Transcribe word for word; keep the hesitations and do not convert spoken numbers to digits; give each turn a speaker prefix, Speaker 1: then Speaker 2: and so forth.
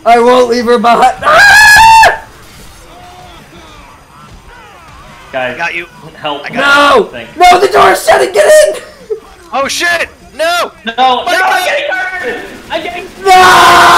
Speaker 1: I won't leave her behind. Ah!
Speaker 2: Guys,
Speaker 3: I got you.
Speaker 2: help.
Speaker 3: I got
Speaker 1: No! No, the door's shut. Get in!
Speaker 3: Oh shit! No!
Speaker 2: No! No! I'm getting hurt! I'm getting.
Speaker 1: No!